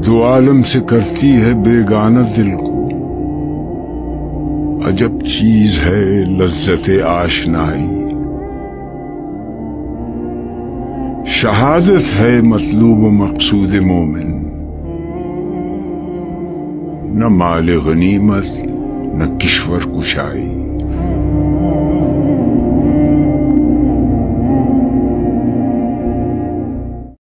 दो आलम से करती है बेगाना दिल को। अजब चीज है लज्जते आशनाई, शहादत है मतलूब मकसूद मोमिन। न माल गनीमत न किश्वर कुशाई।